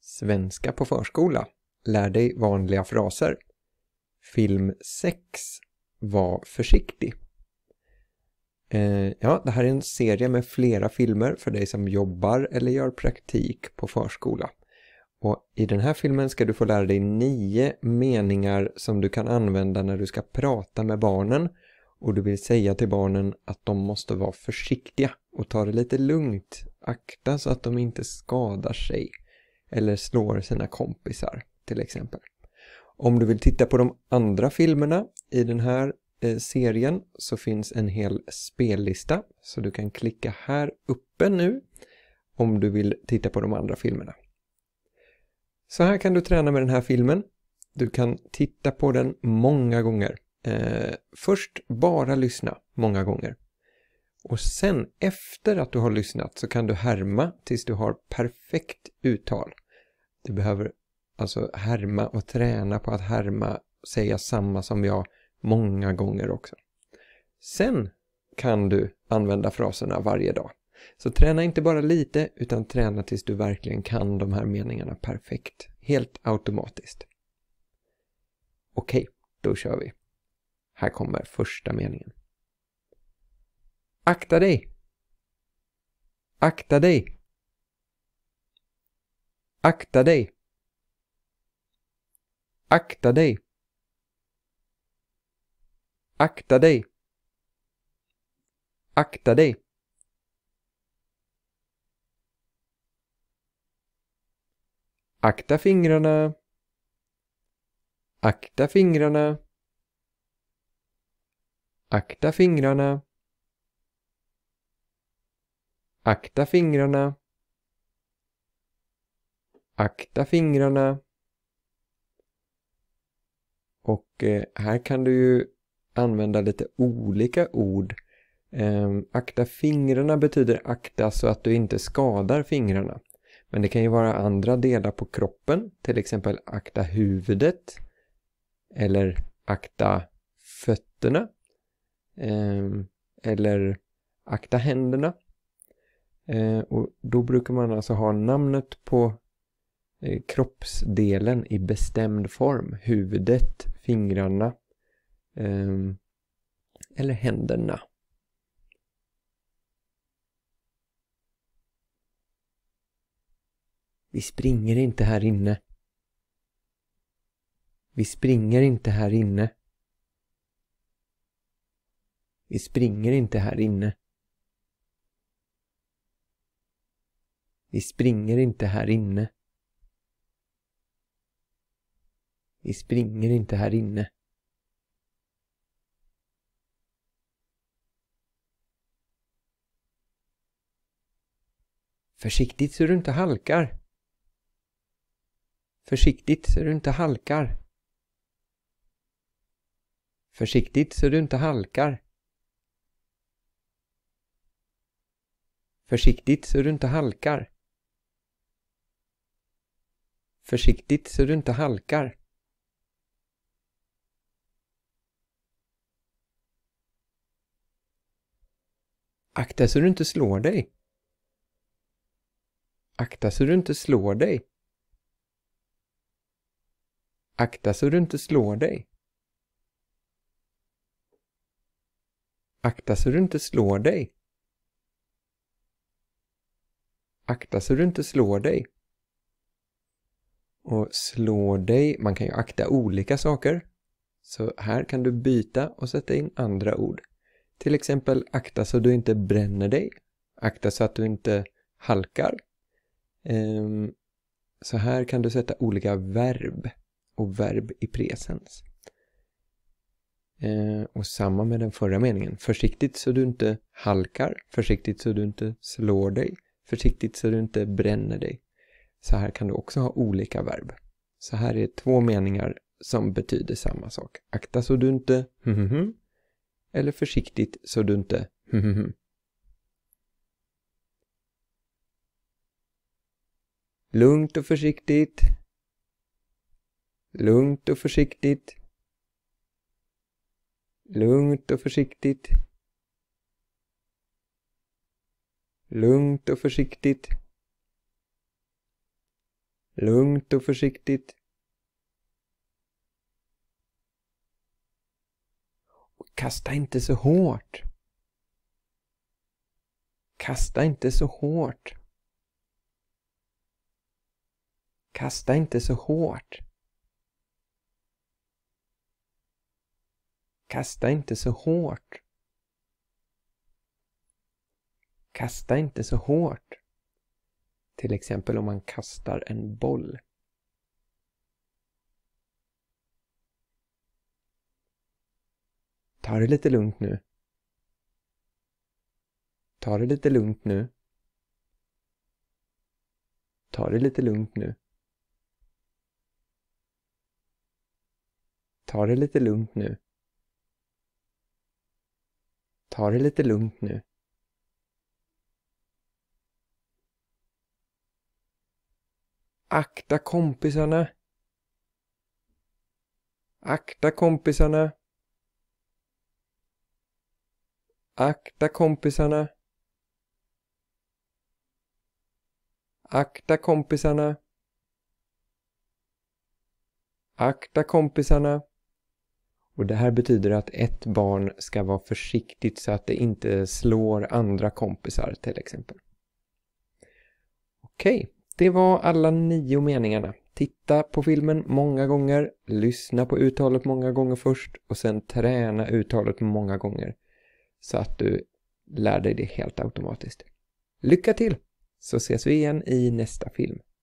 Svenska på förskola. Lär dig vanliga fraser. Film 6. Var försiktig. Det här är en serie med flera filmer för dig som jobbar eller gör praktik på förskola. Och i den här filmen ska du få lära dig 9 meningar som du kan använda när du ska prata med barnen. Och du vill säga till barnen att de måste vara försiktiga och ta det lite lugnt. Akta så att de inte skadar sig eller slår sina kompisar till exempel. Om du vill titta på de andra filmerna i den här serien så finns en hel spellista. Så du kan klicka här uppe nu om du vill titta på de andra filmerna. Så här kan du träna med den här filmen. Du kan titta på den många gånger. Först bara lyssna många gånger. Och sen efter att du har lyssnat så kan du härma tills du har perfekt uttal. Du behöver alltså härma och träna på att härma och säga samma som jag många gånger också. Sen kan du använda fraserna varje dag. Så träna inte bara lite utan träna tills du verkligen kan de här meningarna perfekt. Helt automatiskt. Okej, då kör vi. Här kommer första meningen. Akta dig! Akta dig! Akta dig! Akta dig! Akta dig! Akta dig! Akta fingrarna! Akta fingrarna! Akta fingrarna! Akta fingrarna! Akta fingrarna! Och här kan du ju använda lite olika ord. Akta fingrarna betyder akta så att du inte skadar fingrarna. Men det kan ju vara andra delar på kroppen. Till exempel akta huvudet. Eller akta fötterna. Eller akta händerna. Och då brukar man alltså ha namnet på kroppsdelen i bestämd form. Huvudet, fingrarna eller händerna. Vi springer inte här inne. Vi springer inte här inne. Vi springer inte här inne. Vi springer inte här inne. Vi springer inte här inne. Försiktigt så du inte halkar. Försiktigt så du inte halkar. Försiktigt så du inte halkar. Försiktigt så du inte halkar. Försiktigt så du inte halkar. Akta så du inte slår dig. Akta så du inte slår dig. Akta så du inte slår dig. Akta så du inte slår dig. Akta så du inte slår dig. Och slå dig, man kan ju akta olika saker. Så här kan du byta och sätta in andra ord. Till exempel akta så du inte bränner dig. Akta så att du inte halkar. Så här kan du sätta olika verb och verb i presens. Och samma med den förra meningen. Försiktigt så du inte halkar. Försiktigt så du inte slår dig. Försiktigt så du inte bränner dig. Så här kan du också ha olika verb. Så här är 2 meningar som betyder samma sak. Akta så du inte eller försiktigt så du inte Lugnt och försiktigt. Lugnt och försiktigt. Lugnt och försiktigt. Lugnt och försiktigt. Lugnt och försiktigt. Och kasta inte så hårt. Kasta inte så hårt. Kasta inte så hårt. Kasta inte så hårt. Kasta inte så hårt. Till exempel om man kastar en boll. Ta det lite lugnt nu. Ta det lite lugnt nu. Ta det lite lugnt nu. Ta det lite lugnt nu. Ta det lite lugnt nu. Akta kompisarna. Akta kompisarna. Akta kompisarna. Akta kompisarna. Akta kompisarna. Och det här betyder att ett barn ska vara försiktigt så att det inte slår andra kompisar till exempel. Okej, det var alla 9 meningarna. Titta på filmen många gånger, lyssna på uttalet många gånger först och sen träna uttalet många gånger så att du lär dig det helt automatiskt. Lycka till, så ses vi igen i nästa film.